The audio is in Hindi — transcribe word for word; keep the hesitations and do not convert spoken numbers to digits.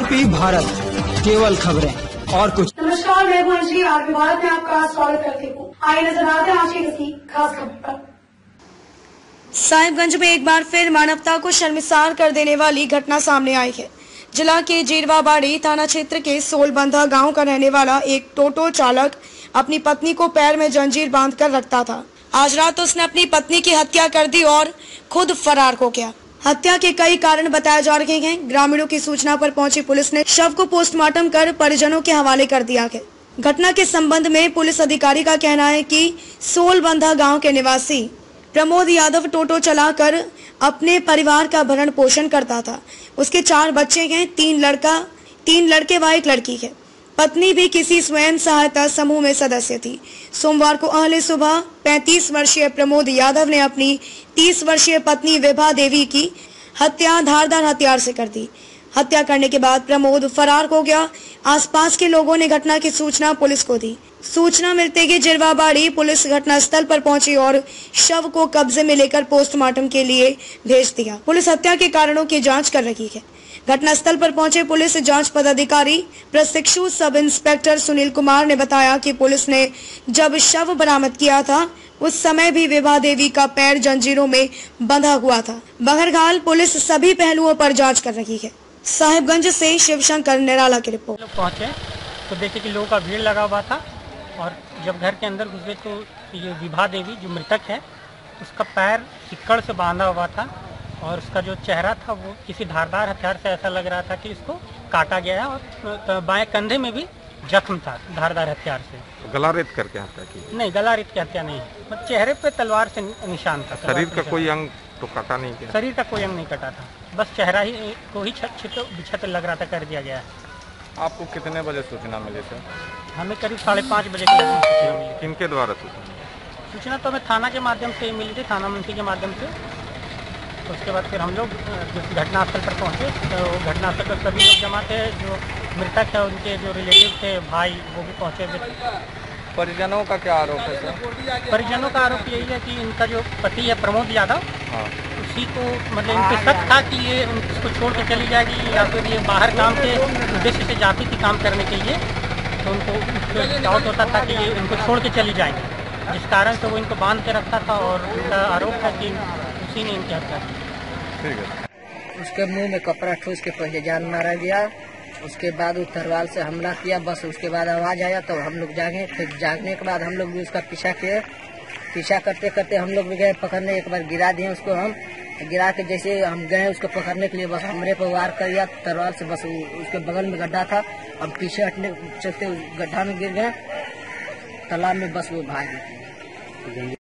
यूपी भारत केवल खबरें और कुछ। नमस्कार, मैं हूं अंजलि, आरपी भारत में आपका स्वागत करती हूँ। आइए नजर आते हैं आज की किसी खास खबर पर। साहिबगंज में एक बार फिर मानवता को शर्मिसार कर देने वाली घटना सामने आई है। जिला के जीरवाबाड़ी थाना क्षेत्र के सोलबंधा गांव का रहने वाला एक टोटो चालक अपनी पत्नी को पैर में जंजीर बांधकर रखता था। आज रात उसने अपनी पत्नी की हत्या कर दी और खुद फरार हो गया। हत्या के कई कारण बताए जा रहे हैं। ग्रामीणों की सूचना पर पहुंची पुलिस ने शव को पोस्टमार्टम कर परिजनों के हवाले कर दिया है। घटना के संबंध में पुलिस अधिकारी का कहना है कि सोलबंधा गांव के निवासी प्रमोद यादव टोटो चलाकर अपने परिवार का भरण पोषण करता था। उसके चार बच्चे हैं, तीन लड़का तीन लड़के व एक लड़की है। पत्नी भी किसी स्वयं सहायता समूह में सदस्य थी। सोमवार को अहले सुबह पैंतीस वर्षीय प्रमोद यादव ने अपनी तीस वर्षीय पत्नी विभा देवी की हत्या धारदार हथियार से कर दी। हत्या करने के बाद प्रमोद फरार हो गया। आसपास के लोगों ने घटना की सूचना पुलिस को दी। सूचना मिलते ही जिरवाबाड़ी पुलिस घटनास्थल पर पहुंची और शव को कब्जे में लेकर पोस्टमार्टम के लिए भेज दिया। पुलिस हत्या के कारणों की जांच कर रही है। घटनास्थल पर पहुंचे पुलिस जांच पदाधिकारी प्रशिक्षु सब इंस्पेक्टर सुनील कुमार ने बताया कि पुलिस ने जब शव बरामद किया था उस समय भी विभा देवी का पैर जंजीरों में बंधा हुआ था। बहरहाल पुलिस सभी पहलुओं पर जांच कर रही है। साहिबगंज से शिवशंकर निराला की रिपोर्ट। पहुंचे तो देखे कि लोगों का भीड़ लगा हुआ था और जब घर के अंदर घुसे तो ये विभा देवी जो मृतक है उसका पैर सिक्कड़ से बांधा हुआ था और उसका जो चेहरा था वो किसी धारदार हथियार से ऐसा लग रहा था कि इसको काटा गया है और बाएं कंधे में भी जख्म था धारदार हथियार से। गला रेत करके हत्या की? नहीं, गला रेत की हत्या नहीं, मतलब चेहरे पे तलवार से निशान था। शरीर का कोई अंग तो कटा नहीं गया? शरीर का कोई अंग नहीं कटा था, बस चेहरा ही को ही छत छित बिछत लग रहा था कर दिया गया है। आपको कितने बजे सूचना मिली सर? हमें करीब साढ़े पाँच बजे की सूचना मिली। किनके द्वारा सूचना? सूचना तो हमें थाना के माध्यम से मिली थी, थाना मंत्री के माध्यम से। उसके बाद फिर हम लोग घटनास्थल पर पहुंचे तो घटनास्थल पर सभी लोग जमा थे। जो मृतक है उनके जो रिलेटिव थे भाई वो भी पहुंचे थे। परिजनों का क्या आरोप है सर? परिजनों का आरोप यही है कि इनका जो पति है प्रमोद यादव, हाँ, उसी को मतलब इनको शक था कि ये इसको छोड़ के चली जाएगी या फिर ये बाहर काम के उद्देश्य से जाती थी काम करने के लिए, तो उनको डाउट होता था कि ये इनको छोड़ के चली जाएंगी, जिस कारण से वो इनको बांध के रखता था और उनका आरोप है कि उसी ने इनकी हत्या की। ठीक है। उसके मुंह में कपड़ा ठूस के पहले जान मारा गया। उसके बाद वो तलवार से हमला किया। बस उसके बाद आवाज आया तो हम लोग जागे। फिर जागने के बाद हम लोग भी उसका पीछा किए। पीछा करते करते हम लोग भी गए पकड़ने। एक बार गिरा दिए उसको। हम गिरा के जैसे हम गए उसको पकड़ने के लिए बस हमरे पर वार कर दिया तलवार से। बस उसके बगल में गड्ढा था और पीछे हटने चलते गड्ढा में गिर गए तालाब में। बस वो भाग गए।